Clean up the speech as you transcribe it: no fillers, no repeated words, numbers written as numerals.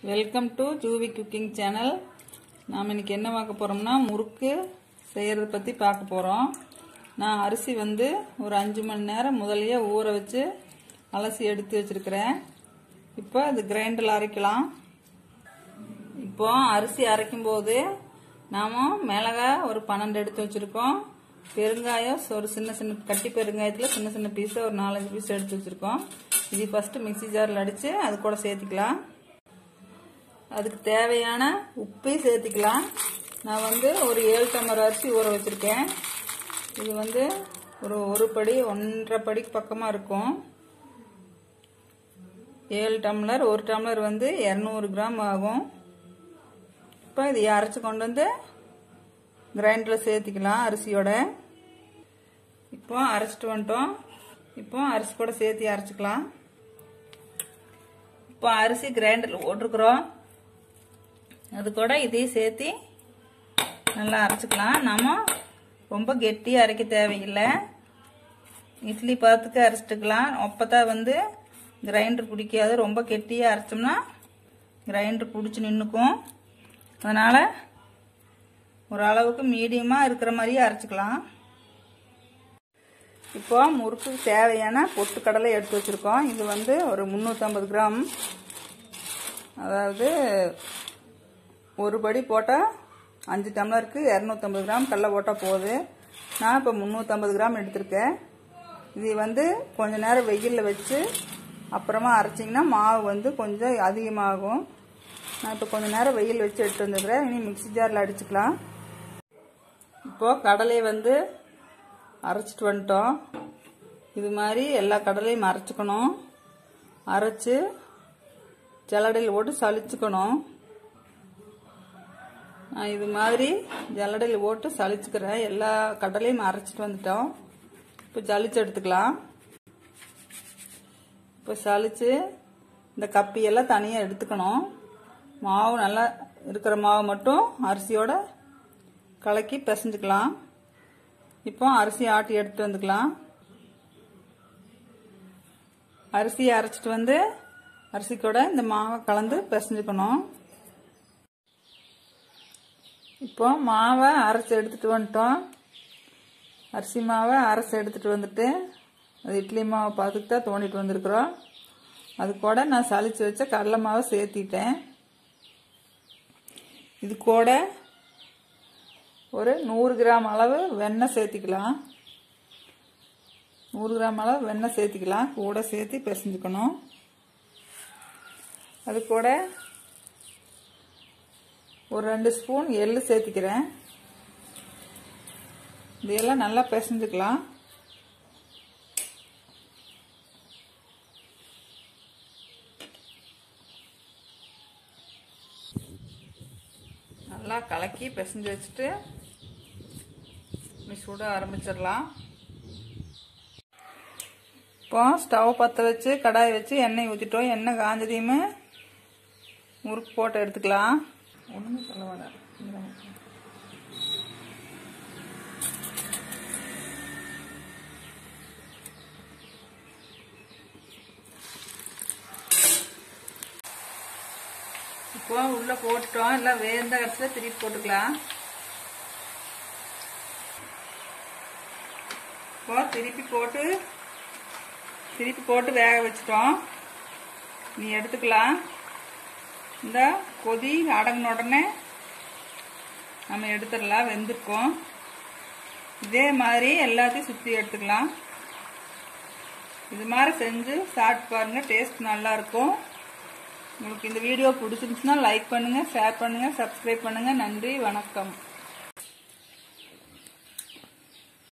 Welcome to Juvi cooking channel. நாம் இன்னைக்கு என்ன பார்க்க போறோம்னா முறுக்கு செய்யறது பத்தி பார்க்க போறோம். நான் அரிசி ஒரு 5 மணி நேரம் முதல்லயே ஊற வச்சு அலசி எடுத்து வச்சிருக்கிறேன். இப்போ அது கிரைண்டர்ல அரைக்கலாம். இப்போ அரிசி அரைக்கும் போது நாம மிளகாய் ஒரு 12 எடுத்து வச்சிருக்கோம். பெருங்காயம் ஒரு சின்ன சின்ன கட்டி பெருங்காயத்துல சின்ன சின்ன பீஸ் ஒரு 4-5 பீஸ் எடுத்து வச்சிருக்கோம். இது ஃபர்ஸ்ட் மிக்ஸி ஜார்ல அடிச்சு அது கூட சேர்த்துக்கலாம். அதுக்கு தேவையான உப்பை சேர்த்துக்கலாம். நான் ஒரு 7 டம்ளர் அரிசி ஊற வச்சிருக்கேன். இது ஒரு படி 1.5 படிக்கு பக்கமா இருக்கும். 7 டம்ளர் 1 டம்ளர் 200 கிராம் ஆகும். இப்போ இதை அரைச்சு கொண்டு கிரைண்டர்ல சேர்த்துக்கலாம் அரிசியோட. இப்போ அரைச்சிட்டு வந்துட்டோம். இப்போ அரிசி கூட சேர்த்து அரைச்சிக்கலாம். இப்போ அரிசி கிரைண்டர்ல போட்டுருக்குறோம். அது கூட இதையும் சேர்த்து நல்லா அரைச்சிக்கலாம். நம்ம ரொம்ப கெட்டியா அரைக்க தேவையில்லை. இட்லி பாத்துக்கு அரைச்சிட்டுக்கலாம். அப்பதான் கிரைண்டர் பிடிக்காது. ரொம்ப கெட்டியா அரைச்சோம்னா கிரைண்டர் பிடிச்சி நின்னுக்கும். அதனால ஒரு அளவுக்கு மீடியமா இருக்கிற மாதிரியே அரைச்சிக்கலாம். இப்போ முறுக்கு தேவையான பொட்டுக்கடலை எடுத்து வச்சிருக்கோம். இது ஒரு 350 கிராம். அதாவது ஒரு படி போட்டால் 5 டம்ளருக்கு 250 கிராம் கடலை போட்டால் போகுது. நான் இப்போ 350 கிராம் எடுத்திருக்கேன். இது கொஞ்ச நேரம் வெயிலில் வச்சு அப்புறமா அரைச்சிங்கன்னா மாவு கொஞ்சம் அதிகமாகும். நான் இப்போ கொஞ்ச நேரம் வெயில் வச்சு எடுத்து வந்துக்கிறேன். இனி மிக்ஸி ஜாரில் அடிச்சுக்கலாம். இப்போது கடலையை அரைச்சிட்டு வந்துட்டோம். இது மாதிரி எல்லா கடலையும் அரைச்சிக்கணும். அரைச்சு ஜல்லடையில் போட்டு சலிச்சுக்கணும். நான் இது மாதிரி ஜல்லடையில் போட்டு சலிச்சுக்கிறேன். எல்லா கடலையும் அரைச்சிட்டு வந்துட்டோம். இப்போ ஜலிச்சு எடுத்துக்கலாம். இப்போ சலிச்சு இந்த கப்பியெல்லாம் தனியாக எடுத்துக்கணும். மாவு நல்லா இருக்கிற மாவு மட்டும் அரிசியோட கலக்கி பிசைஞ்சுக்கலாம். இப்போ அரிசி ஆட்டி எடுத்துட்டு வந்துக்கலாம். அரிசியை அரைச்சிட்டு அரிசி கூட இந்த மாவை கலந்து பிசைஞ்சுக்கணும். இப்போ மாவை அரைச்சி எடுத்துட்டு வந்துட்டோம். அரிசி மாவை அரைச்சி எடுத்துட்டு வந்துட்டு அது இட்லி மாவை பார்த்துட்டு தான் தோண்டிட்டு வந்திருக்கிறோம். அது கூட நான் சலிச்சு வச்ச கடலை மாவை சேர்த்திட்டேன். இது கூட ஒரு 100 கிராம் அளவு வெண்ணெய் சேர்த்திக்கலாம். 100 கிராம் அளவு வெண்ணெய் சேர்த்திக்கலாம். கூட சேர்த்து பிசைஞ்சுக்கணும். அது கூட ஒரு 2 ஸ்பூன் எள்ளு சேர்த்திக்கிறேன். இதெல்லாம் நல்லா பிசைஞ்சுக்கலாம். நல்லா கலக்கி பிசைஞ்சு வச்சுட்டு சுட ஆரம்பிச்சிடலாம். இப்போ ஸ்டவ் பற்ற வச்சு கடாய் வச்சு எண்ணெய் ஊற்றிட்டோம். எண்ணெய் காஞ்சதையுமே முறுக்கு போட்டு எடுத்துக்கலாம். ஒன்றுமே சொல்ல வேண்டாம். இப்போ உள்ள போட்டுட்டோம். எல்லாம் வேந்த கடைசியில் திருப்பி போட்டுக்கலாம். இப்போ திருப்பி போட்டு வேக வச்சிட்டோம். நீ எடுத்துக்கலாம். இந்த கொதி அடங்கின உடனே நம்ம எடுத்துடலாம். வெந்திருக்கோம். இதே மாதிரி எல்லாத்தையும் சுற்றி எடுத்துக்கலாம். இது மாதிரி செஞ்சு சாப்பிட்டு பாருங்க. டேஸ்ட் நல்லா இருக்கும். உங்களுக்கு இந்த வீடியோ பிடிச்சிருந்துச்சுன்னா லைக் பண்ணுங்க, ஷேர் பண்ணுங்க, சப்ஸ்கிரைப் பண்ணுங்க. நன்றி, வணக்கம்.